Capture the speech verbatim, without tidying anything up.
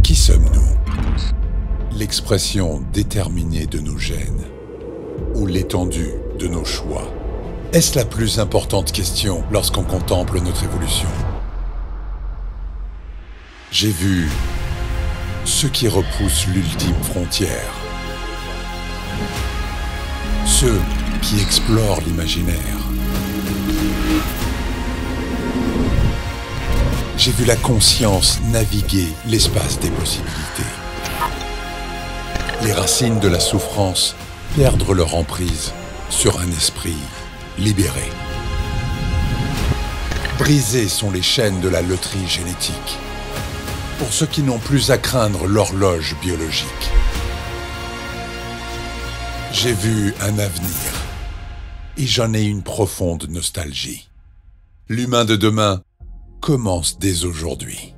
Qui sommes-nous? L'expression déterminée de nos gènes ou l'étendue de nos choix? Est-ce la plus importante question lorsqu'on contemple notre évolution? J'ai vu ceux qui repoussent l'ultime frontière, ceux qui explorent l'imaginaire. J'ai vu la conscience naviguer l'espace des possibilités. Les racines de la souffrance perdre leur emprise sur un esprit libéré. Brisées sont les chaînes de la loterie génétique pour ceux qui n'ont plus à craindre l'horloge biologique. J'ai vu un avenir et j'en ai une profonde nostalgie. L'humain de demain commence dès aujourd'hui.